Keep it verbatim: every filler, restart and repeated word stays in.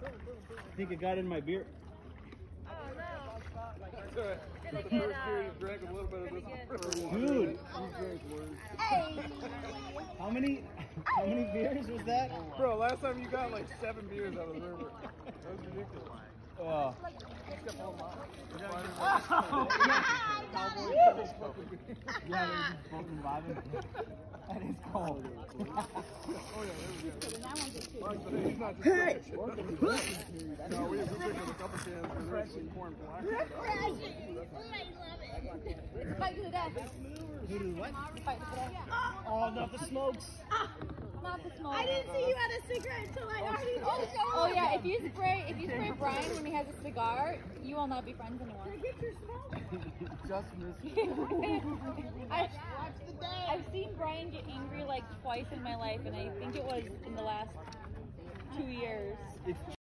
I think it got in my beer. Oh no. That's alright. Gonna The get, first beer uh, you drank a little bit of this. Dude. You drank worse. How many how many beers was that? Bro, last time you got like seven beers out of the river. That was ridiculous. Oh. Yeah, they're just floating and bobbing. That is cold. Oh yeah, there we go. Hey! No, we we picked up a couple cans and there's some corn black. Fight to the death. Who do what? Fight to the death. Oh, not the smokes. Not the smoke. I didn't see you had a cigarette until I already oh, Oh yeah, if you spray if you spray Brian when he has a cigar, you will not be friends anymore. get your smoke. Just missed it. I've, I've seen Brian get angry like twice in my life, and I think it was in the last two years. It's